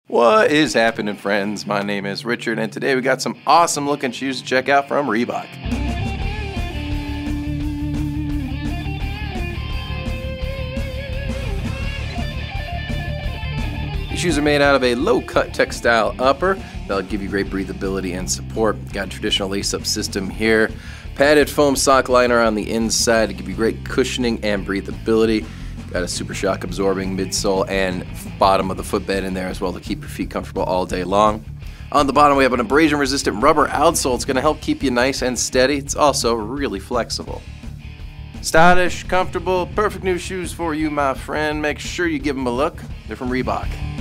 What is happening, friends? My name is Richard, and today we got some awesome looking shoes to check out from Reebok. These shoes are made out of a low-cut textile upper that'll give you great breathability and support. Got a traditional lace-up system here. Padded foam sock liner on the inside to give you great cushioning and breathability. Got a super shock absorbing midsole and bottom of the footbed in there as well to keep your feet comfortable all day long. On the bottom we have an abrasion resistant rubber outsole. It's going to help keep you nice and steady. It's also really flexible. Stylish, comfortable, perfect new shoes for you, my friend. Make sure you give them a look. They're from Reebok.